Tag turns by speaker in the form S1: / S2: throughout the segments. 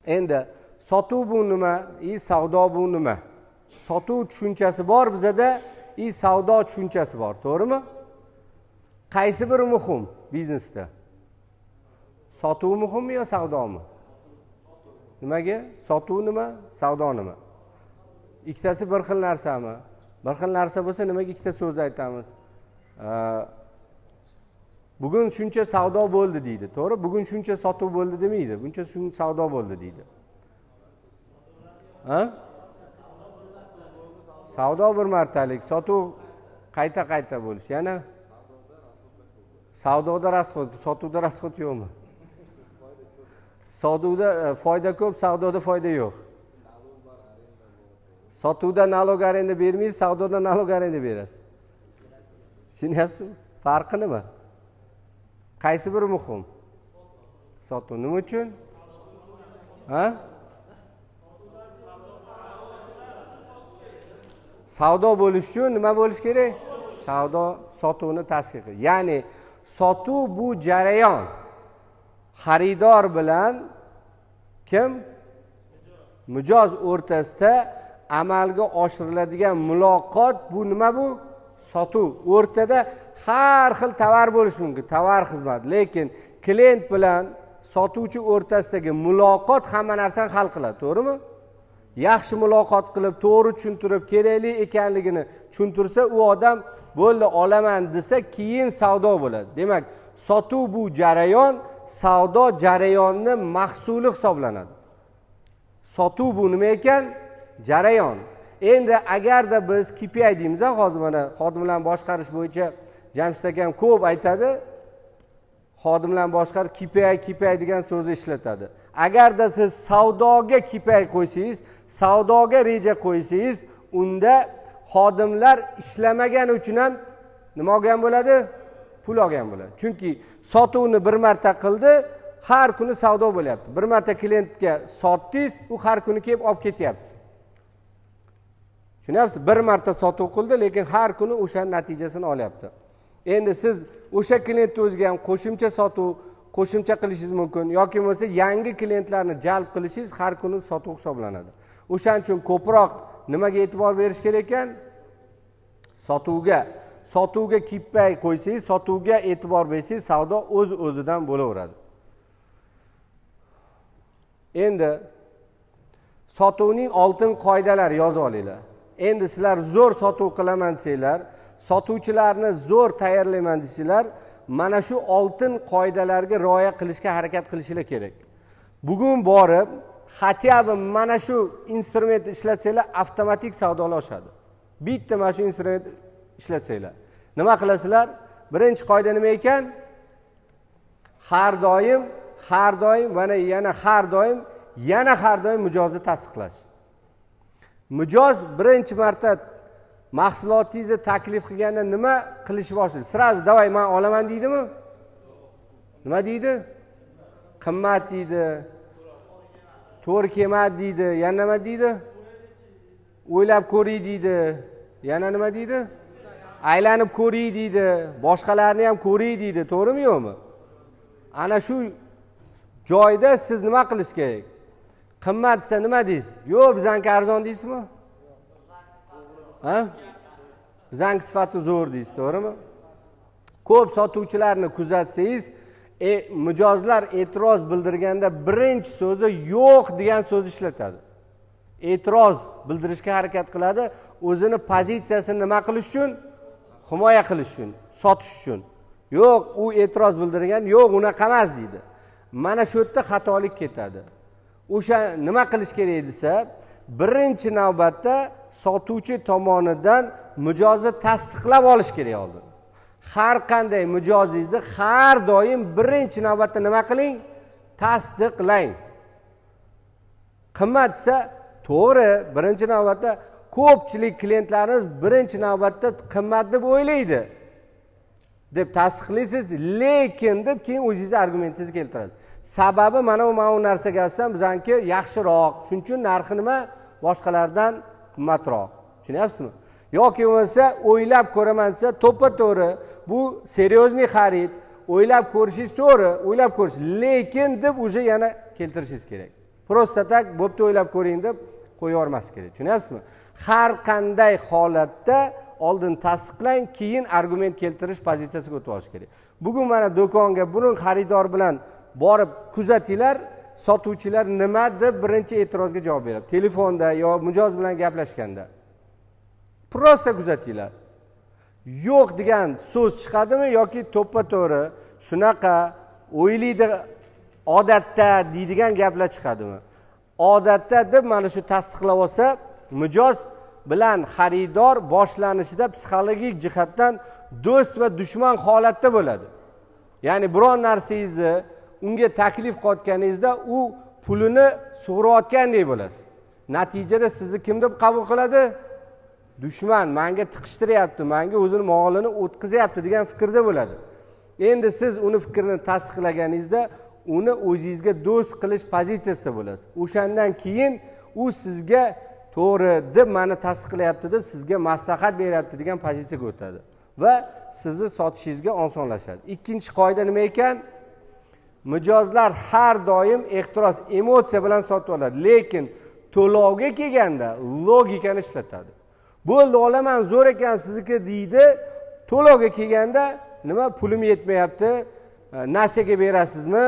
S1: Endi sotuv bu nima, savdo bu nima? Sotuv tushunchasi bor bizada, savdo tushunchasi bor, to'g'rimi? Qaysi biri muhim biznesda? Sotuv muhimmi yo savdomi? Nimaga? Sotuv nima, savdo nima? Ikkitasi bir xil narsami? Bir xil narsa bo'lsa nimaga ikkita so'z aytamiz? Bugun shuncha savdo bo'ldi deydi, to'g'ri? Bugun shuncha sotuv bo'ldi demaydi, buncha savdo bo'ldi deydi. Ha? Savdo bir martalik, sotuv qayta bo'lish. Yana savdoda rasxod, sotuvda rasxod yo'qmi? Sotuvda foyda ko'p, savdoda foyda yo'q. Sotuvda nalog arenda bermaysiz, savdoda nalog arenda berasiz. Tushunyapsizmi? Farqi nima? Qaysi biri muhim? Sotuv nima uchun? Ha? Savdo bo'lish uchun nima bo'lish kerak? Savdo sotuvni tashkil qiladi. Ya'ni sotuv bu jarayon. Xaridor bilan kim? Mijoz o'rtasida amalga oshiriladigan muloqot bu nima bu? Sotuv. O'rtada har xil tovar bo'lishi mumkin, tovar xizmat. Lekin klient bilan sotuvchi o'rtasidagi muloqot hamma narsani hal qiladi, to'g'rimi? Yaxshi muloqot qilib, to'g'ri tushuntirib, kerakli ekanligini tushuntirsa, u odam bo'ldi olaman desa, keyin savdo bo'ladi. Demak, sotuv bu jarayon, savdo jarayonining mahsuli hisoblanadi. Sotuv bu nima ekan? Jarayon. Endi agarda biz KPI deymiz, hozir mana xodimlarni boshqarish bo'yicha Jamshid akam ko'p aytadi. Xodimlarni boshqarib KPI degan so'zni ishlatadi. Agarda siz savdoga KPI qo'ysangiz, savdoga reja qo'ysangiz, unda xodimlar ishlamagani uchun ham nima olgan bo'ladi? Pul olgan bo'ladi. Chunki sotuvni bir marta qildi, har kuni savdo bo'lyapti. Bir marta klientga sotdingiz, u har kuni kelib olib ketyapti. Tushunyapsiz? Bir marta sotuv qildi, lekin har kuni o'sha natijasini olyapti. Endi siz o'sha klientni o'ziga ham qo'shimcha sotuv, qo'shimcha qilishingiz mumkin yoki bo'lmasa yangi klientlarni jalb qilishingiz har kuni sotuv hisoblanadi. O'shaning uchun ko'proq nimaga e'tibor berish kerak ekan? Sotuvga. Sotuvga KPI qo'ysangiz, sotuvga e'tibor bersangiz, savdo o'z-o'zidan bo'laveradi. Endi sotuvning oltin qoidalari yozib olinglar. Endi sizlar zo'r sotuv qilaman desanglar, sotuvchilarni zo'r tayyorlayman desanglar, mana shu oltin qoidalarga rioya qilishga harakat qilishinglar kerak. Bugun borib, hatya mana shu instrumentni ishlatsanglar, avtomatik savdolar oshadi. Bitta mana shu instrument ishlatsanglar. Nima qilasizlar? Birinchi qoida nima ekan? Har doim va yana har doim mijozni tasdiqlash. Mijoz birinchi marta mahsulotingizni taklif qilganda nima qilish boshlaydi? Sirazi davay men olaman deydimi? Nima deydi? Qimmat deydi. To'g'ri kelmadi deydi. Yana nima deydi? O'ylab ko'ring deydi. Yana nima deydi? Aylanib ko'ring deydi. Boshqalarni ham ko'ring deydi. To'g'rimi yo'qmi? Ana shu joyda siz nima qilish kerak? Qimmat desa nima deysiz? Yo'q, bizanki arzon deysizmi? Ha? Bizanki sifati zo'r deysiz, to'g'rimi? Ko'p sotuvchilarni kuzatsangiz, mijozlar e'tiroz bildirganda birinchi so'zi yo'q degan so'z ishlatadi. E'tiroz bildirishga harakat qiladi, o'zini pozitsiyasini nima qilish uchun? Himoya qilish uchun, sotish uchun. Yo'q, u e'tiroz bildirgan, yo'q, unaqa emas deydi. Mana shu yerda xatolik ketadi. O'sha nima qilish kerak desa, birinchi navbatda sotuvchi tomonidan mijozni tasdiqlab olish kerak oldin. Har qanday mijozingizni har doim birinchi navbatda nima qiling? Tasdiqlang. Qimmat desa, to'g'ri, birinchi navbatda ko'pchilik klientlarimiz birinchi navbatda qimmat deb o'ylaydi. deb tasdiqlaysiz, lekin deb keyin o'zingizni argumentingizni keltirasiz. Sababi mana bu narsaga olsam bizanki yaxshiroq, shuning uchun narxi nima boshqalardan qimmatroq. Tushunyapsizmi? Yoki bo'lmasa o'ylab ko'raman desa, to'ppa-to'g'ri, bu seryozni xarid, o'ylab ko'rishingiz to'g'ri, o'ylab ko'rish, lekin deb o'sha yana keltirishingiz kerak. Prosta tak bo'pti o'ylab ko'ring deb qo'yavermas kerak. Tushunyapsizmi? Har qanday holatda oldin tasdiqlang, keyin argument keltirish pozitsiyasiga o'tib olish kerak. Bugun mana do'konga buning xaridor bilan borib kuzatinglar, sotuvchilar nima deb birinchi e'tirozga javob beradi. Telefonda yo mijoz bilan gaplashganda. Prosta kuzatinglar. Yo'q degan so'z chiqadimi yoki to'ppa-to'g'ri shunaqa o'ylaydi odatda deydigan gaplar chiqadimi? Odatda deb mana shu tasdiqlab olsa, mijoz bilan xaridor boshlanishida psixologik jihatdan do'st va dushman holatda bo'ladi. Ya'ni biron narsangizni unga taklif qilayotganingizda u pulini so'rayotgandek bo'lasiz. Natijada sizni kim deb qabul qiladi? Dushman, menga tiqishtiryapti, menga o'zini molini o'tkazyapti degan fikrda bo'ladi. Endi siz uni fikrini tasdiqlaganingizda uni o'zingizga do'st qilish pozitsiyasida bo'lasiz. O'shandan keyin u sizga to'g'ri deb meni tasdiqlayapti deb sizga maslahat beryapti degan pozitsiyaga o'tadi va sizni sotishingizga osonlashadi. Ikkinchi qoida nima ekan? Mijozlar har doim ehtiros, emotsiya bilan sotib oladi, lekin to'lovga kelganda logikani ishlatadi. Bo'ldi, olaman, zo'r ekan sizniki deydi. To'lovga kelganda nima pulim yetmayapti, nasiyaga berasizmi?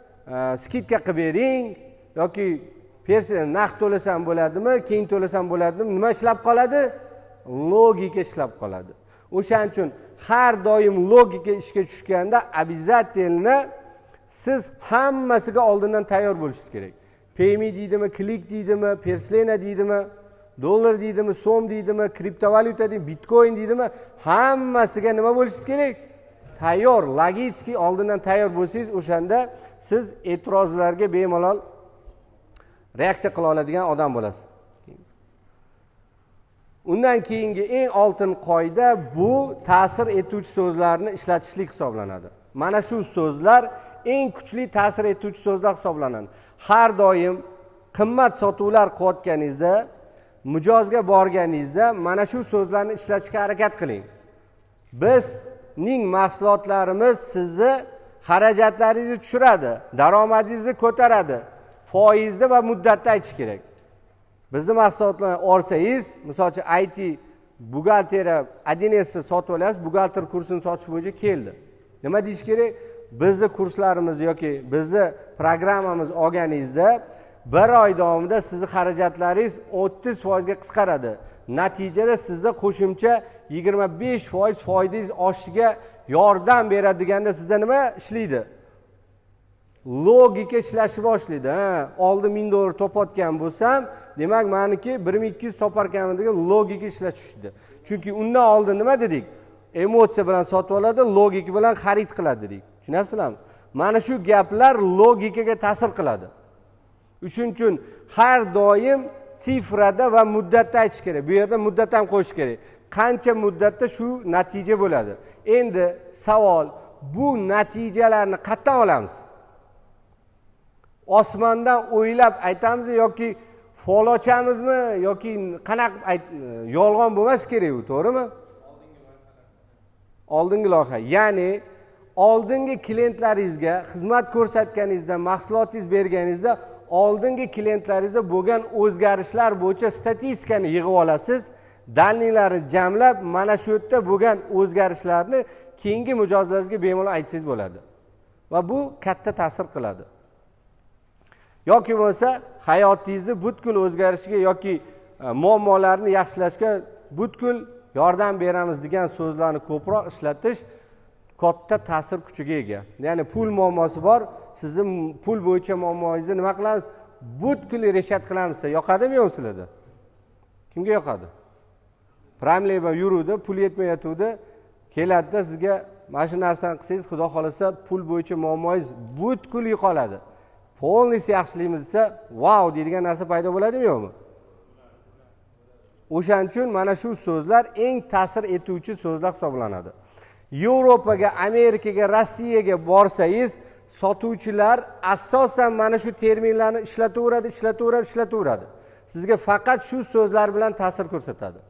S1: Skidka qilib bering yoki naqd to'lasam bo'ladimi, keyin to'lasam bo'ladimi? Nima ishlab qoladi? Logika ishlab qoladi. O'shaning uchun har doim logika ishga tushganda обязательно siz hammasiga oldindan tayyor bo'lishingiz kerak. Payme deydimi, klik deydimi, perslena deydimi, dollar deydimi, so'm deydimi, kriptovalyuta deydimi, bitcoin deydimi, hammasiga nima bo'lishingiz kerak? Tayyor, logitskiy oldindan tayyor bo'lsangiz, o'shanda siz e'tirozlarga bemalol reaksiya qila oladigan odam bo'lasiz. Undan keyingi eng oltin qoida bu ta'sir etuvchi so'zlarni ishlatishlik hisoblanadi. Mana shu so'zlar eng kuchli ta'sir etuvchi so'zlar hisoblanadi. Har doim qimmat sotuvlar qilayotganingizda, mijozga borganingizda mana shu so'zlarni ishlatishga harakat qiling. Bizning mahsulotlarimiz sizni xarajatlaringizni tushiradi, daromadingizni ko'taradi. Foizni va muddatni aytish kerak. Bizni mahsulotlarni olsangiz, masalan, IT buxgalteriya 1S sotib olasiz, buxgalter kursini sotish bo'yicha keldi. Nima deyish kerak? Bizni kurslarimiz yoki bizni programmamiz olganingizda 1 oy davomida sizni xarajatlaringiz 30% ga qisqaradi. Natijada sizda qo'shimcha 25% foidangiz oshishiga yordam beradi deganda sizda nima ishlaydi? Logika ishlashni boshlaydi. Oldin $1000 topayotgan bo'lsam, demak meniki 1200 toparkanman degan logika ishlash tushdi. Chunki undan oldin nima dedik? Emotsiya bilan sotib oladi, logika bilan xarid qiladi dedik. Tushunasizlarmi? Mana shu gaplar logikaga ta'sir qiladi. Shuning uchun har doim sifrada va muddatda aytish kerak. Bu yerda muddat ham qo'yish kerak. Qancha muddatda shu natija bo'ladi. Endi savol, bu natijalarni qayerdan olamiz? Osmondan o'ylab aytamiz yoki fol ochamizmi yoki qanaqa yolg'on bo'lmas kerak u, to'g'rimi? Oldingi loyiha. Ya'ni oldingi klientlaringizga xizmat ko'rsatganingizda, mahsulotingiz berganingizda oldingi klientlaringizda bo'lgan o'zgarishlar bo'yicha statistikani yig'ib olasiz, dalillarni jamlab, mana shu yerda bo'lgan o'zgarishlarni keyingi mijozlaringizga bemalol aytsangiz bo'ladi. Va bu katta ta'sir qiladi. Yoki bo'lsa hayotingizni butkul o'zgarishiga yoki muammolarni yaxshilashga butkul yordam beramiz degan so'zlarni ko'proq ishlatish katta ta'sir kuchiga ega. Ya'ni pul muammosi bor, sizni pul bo'yicha muammongizni nima qilamiz? Butkul reshat qilamiz. Yoqadimi yo'q sizlarda? Kimga yoqadi? Problem yuruvdi, pul yetmayotgandi, keladida sizga mana shu narsani qilsangiz, xudo xolasa pul bo'yicha muammongiz butkul yo'qoladi. Polnisi yaxshilaymiz desa, wow deydigan narsa paydo bo'ladimi yo'qmi? O'shaning uchun mana shu so'zlar eng ta'sir etuvchi so'zlar hisoblanadi. Yevropaga, Amerikaga, Rossiyaga borsangiz, sotuvchilar asosan mana shu terminlarni ishlataveradi. Sizga faqat shu so'zlar bilan ta'sir ko'rsatadi.